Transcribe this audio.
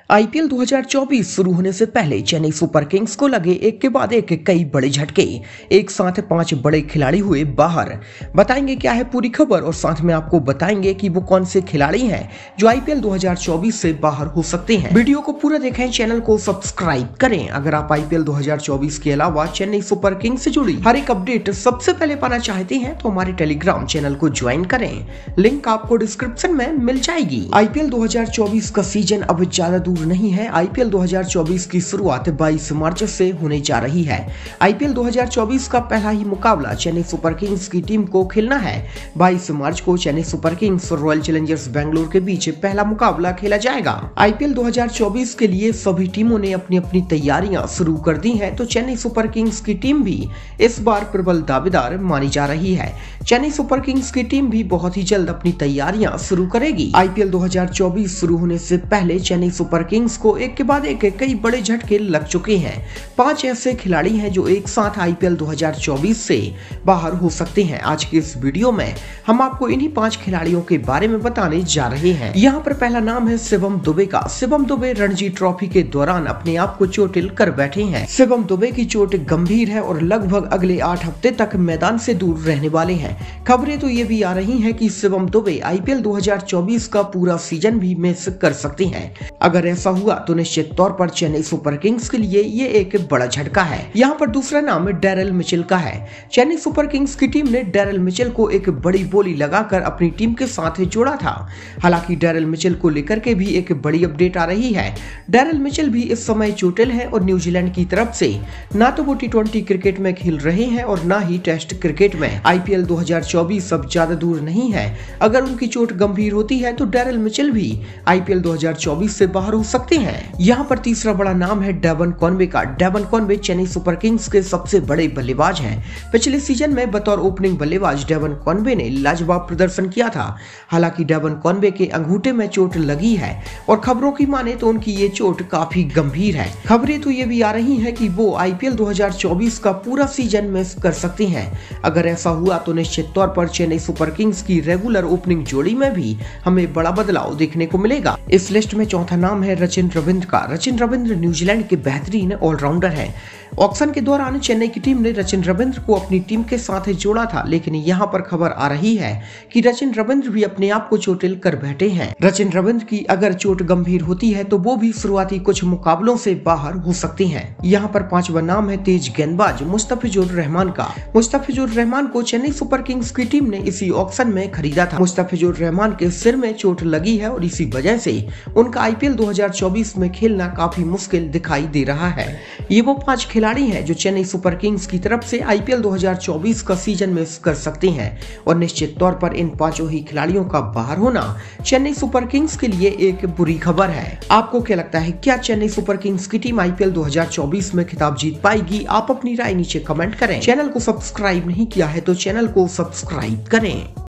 IPL 2024 शुरू होने से पहले चेन्नई सुपर किंग्स को लगे एक के बाद एक कई बड़े झटके। एक साथ 5 बड़े खिलाड़ी हुए बाहर। बताएंगे क्या है पूरी खबर और साथ में आपको बताएंगे कि वो कौन से खिलाड़ी हैं जो आईपीएल 2024 से बाहर हो सकते हैं। वीडियो को पूरा देखें, चैनल को सब्सक्राइब करें। अगर आप आईपीएल 2024 के अलावा चेन्नई सुपर किंग्स से जुड़ी हर एक अपडेट सबसे पहले पाना चाहते हैं तो हमारे टेलीग्राम चैनल को ज्वाइन करें, लिंक आपको डिस्क्रिप्शन में मिल जाएगी। आईपीएल 2024 का सीजन अब ज्यादा दूर नहीं है। आईपीएल 2024 की शुरुआत 22 मार्च से होने जा रही है। आईपीएल 2024 का पहला ही मुकाबला चेन्नई सुपर किंग्स की टीम को खेलना है। 22 मार्च को चेन्नई सुपर किंग्स और रॉयल चैलेंजर्स बेंगलुरु के बीच पहला मुकाबला खेला जाएगा। आईपीएल 2024 के लिए सभी टीमों ने अपनी अपनी तैयारियां शुरू कर दी हैं, तो चेन्नई सुपर किंग्स की टीम भी इस बार प्रबल दावेदार मानी जा रही है। चेन्नई सुपर किंग्स की टीम भी बहुत ही जल्द अपनी तैयारियां शुरू करेगी। आईपीएल 2024 शुरू होने से पहले चेन्नई सुपर किंग्स को एक के बाद एक कई बड़े झटके लग चुके हैं। 5 ऐसे खिलाड़ी हैं जो एक साथ आईपीएल 2024 से बाहर हो सकते हैं। आज के इस वीडियो में हम आपको इन्हीं 5 खिलाड़ियों के बारे में बताने जा रहे हैं। यहाँ पर पहला नाम है शिवम दुबे का। शिवम दुबे रणजी ट्रॉफी के दौरान अपने आप को चोटिल कर बैठे हैं। शिवम दुबे की चोट गंभीर है और लगभग अगले 8 हफ्ते तक मैदान से दूर रहने वाले हैं। खबरें तो ये भी आ रही हैं कि शिवम दुबे आईपीएल 2024 का पूरा सीजन भी मिस कर सकते हैं। अगर ऐसा हुआ तो निश्चित तौर पर चेन्नई सुपर किंग्स के लिए ये एक बड़ा झटका है। यहाँ पर दूसरा नाम डैरेल मिचेल का है। चेन्नई सुपर किंग्स की टीम ने डैरेल मिचेल को एक बड़ी बोली लगाकर अपनी टीम के साथ जोड़ा था। हालांकि डैरेल मिचेल को लेकर के भी एक बड़ी अपडेट आ रही है। डैरेल मिचेल भी इस समय चोटिल है और न्यूजीलैंड की तरफ से ना तो वो टी20 क्रिकेट में खेल रहे हैं और ना ही टेस्ट क्रिकेट में। आईपीएल 2024 अब ज्यादा दूर नहीं है। अगर उनकी चोट गंभीर होती है तो डैरेल मिचेल भी आईपीएल 2024 से बाहर हो सकते हैं। यहाँ पर तीसरा बड़ा नाम है डेवन कॉनवे का। Devon Conway Chennai Super Kings के सबसे बड़े बल्लेबाज हैं। पिछले सीजन में बतौर ओपनिंग बल्लेबाज डेवन कॉनवे ने लाजवाब प्रदर्शन किया था। हालांकि डेवन कॉनवे के अंगूठे में चोट लगी है और खबरों की माने तो उनकी ये चोट काफी गंभीर है। खबरें तो ये भी आ रही हैं कि वो आईपीएल 2024 का पूरा सीजन मिस कर सकते हैं। अगर ऐसा हुआ तो निश्चित तौर पर चेन्नई सुपर किंग्स की रेगुलर ओपनिंग जोड़ी में भी हमें बड़ा बदलाव देखने को मिलेगा। इस लिस्ट में चौथा नाम है रचिन रविंद्र का। रचिन रविंद्र न्यूजीलैंड के बेहतरीन ऑलराउंडर हैं। ऑक्शन के दौरान चेन्नई की टीम ने रचिन रविंद्र को अपनी टीम के साथ जोड़ा था, लेकिन यहाँ पर खबर आ रही है कि रचिन रविंद्र भी अपने आप को चोटिल कर बैठे हैं। रचिन रविंद्र की अगर चोट गंभीर होती है तो वो भी शुरुआती कुछ मुकाबलों से बाहर हो सकते हैं। यहाँ पर 5वां नाम है तेज गेंदबाज मुस्तफिजुर रहमान का। मुस्तफिजुर रहमान को चेन्नई सुपर किंग्स की टीम ने इसी ऑक्शन में खरीदा था। मुस्तफिजुर रहमान के सिर में चोट लगी है और इसी वजह से उनका आईपीएल 2024 में खेलना काफी मुश्किल दिखाई दे रहा है। ये वो 5 खिलाड़ी हैं जो चेन्नई सुपर किंग्स की तरफ से आईपीएल 2024 का सीजन मिस कर सकते हैं और निश्चित तौर पर इन 5 ही खिलाड़ियों का बाहर होना चेन्नई सुपर किंग्स के लिए एक बुरी खबर है। आपको क्या लगता है, क्या चेन्नई सुपर किंग्स की टीम आईपीएल 2024 में खिताब जीत पाएगी? आप अपनी राय नीचे कमेंट करें। चैनल को सब्सक्राइब नहीं किया है तो चैनल को सब्सक्राइब करें।